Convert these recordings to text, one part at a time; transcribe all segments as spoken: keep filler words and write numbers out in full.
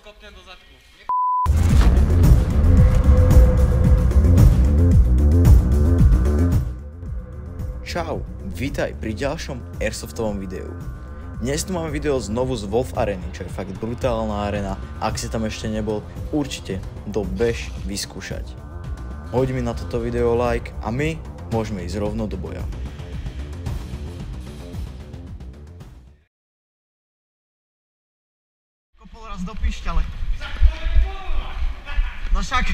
kopnem do zadku. Čau, vítaj pri ďalšom Airsoftovom videu. Dnes tu máme video znovu z Wolf Areny, čo je fakt brutálna arena. Ak si tam ešte nebol, určite to bež vyskúšať. Hoď mi na toto video like a my môžeme ísť rovno do boja. Kopol raz do pišťale. No však.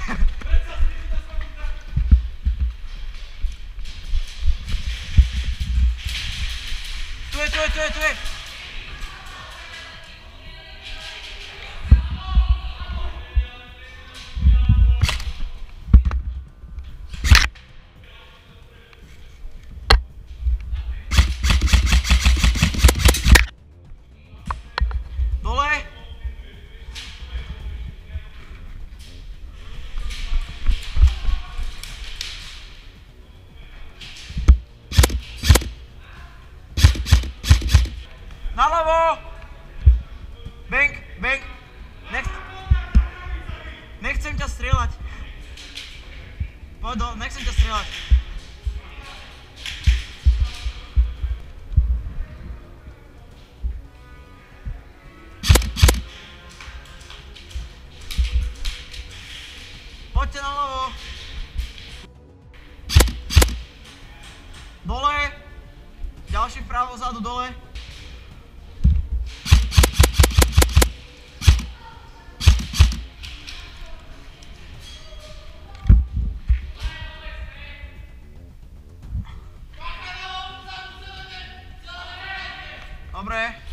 Tu je, tu je, tu je, tu je. Dole. Naľavo! Bank, bank. Next. Nechcem ťa strieľať. Poď do, nechcem ťa strieľať. Poďte naľavo. Dole. Ďalší vpravo, zadu, dole. Dobre.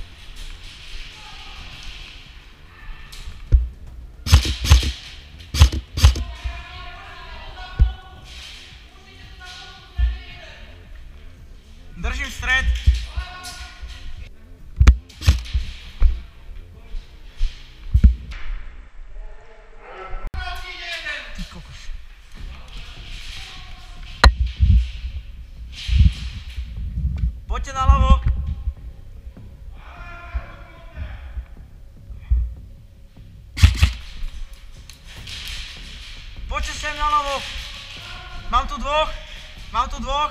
Držím stred. Ty kokos. Poďte naľavo. Poďte sem naľavo. Mám tu dvoch. Mám tu dvoch.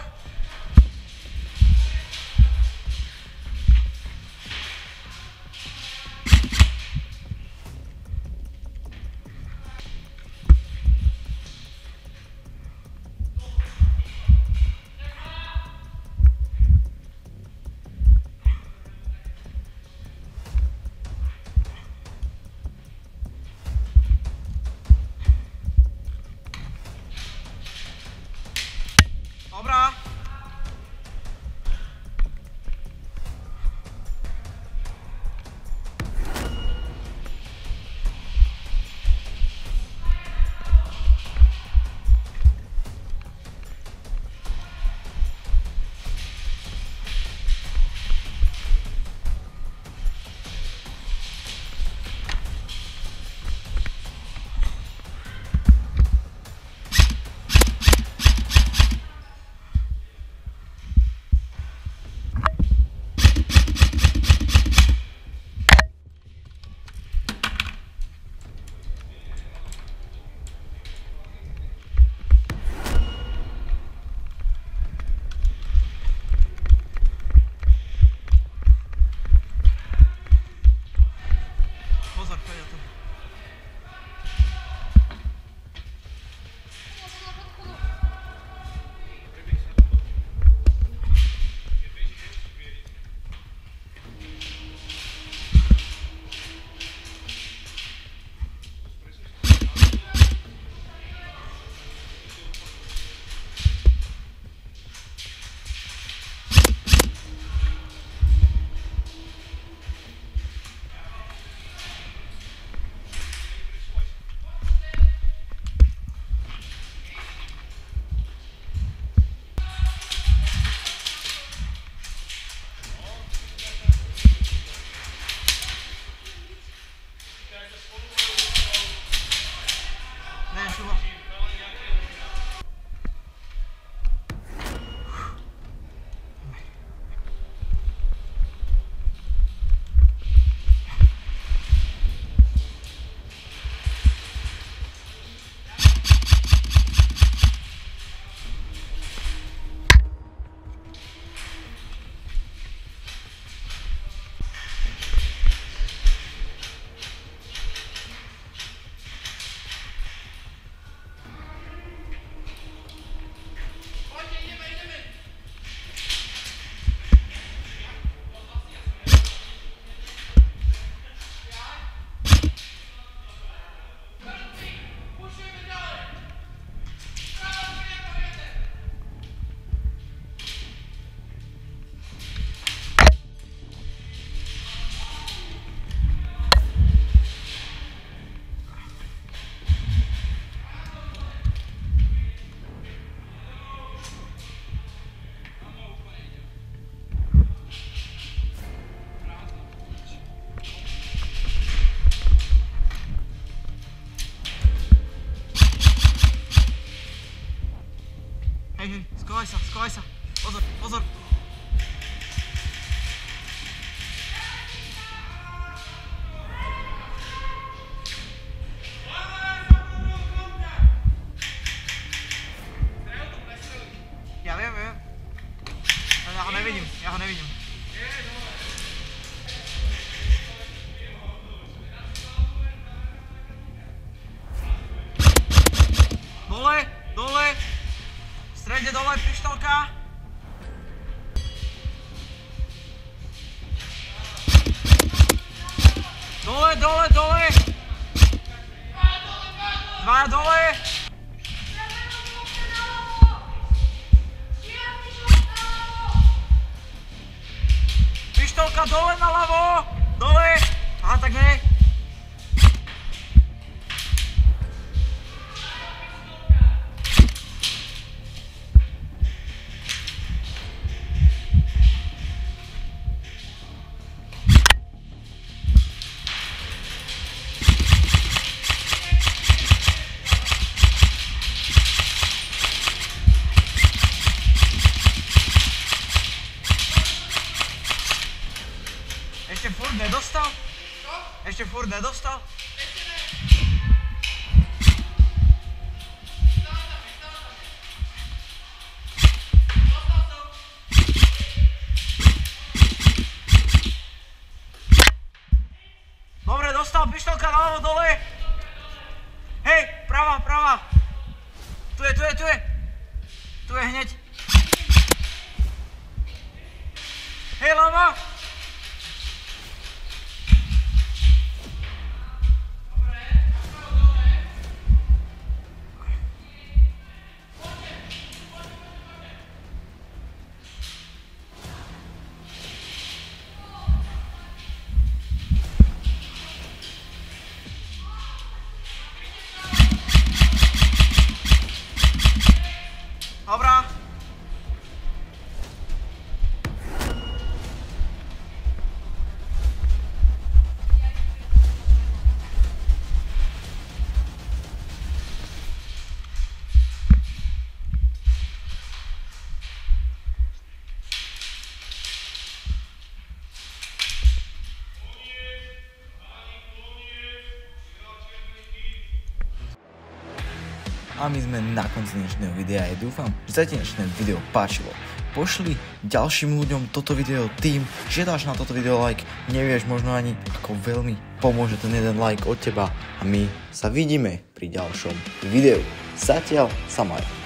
pozor. Ja viem, viem. Ja ho nevidím, ja ho nevidím. Dole, dole. V strede dole, pištolka. Dole, dole, dole. Dvaja dole. Pištolka dole naľavo. Dole. Aha, tak nie. Ešte furt nedostal? Čo? Ešte furt nedostal? Ešte ne. Dostal som. Dobre, dostal, pištolka naľavo dole. Hej, prava, prava. Tu je, tu je, tu je. Tu je hneď. Hej, ľava. Dobrá. A my sme na konci dnešného videa. Ja dúfam, že sa ti dnešné video páčilo. Pošli ďalším ľuďom toto video tým, že dáš na toto video like. Nevieš možno ani, ako veľmi pomôže ten jeden like od teba. A my sa vidíme pri ďalšom videu. Zatiaľ sa maj.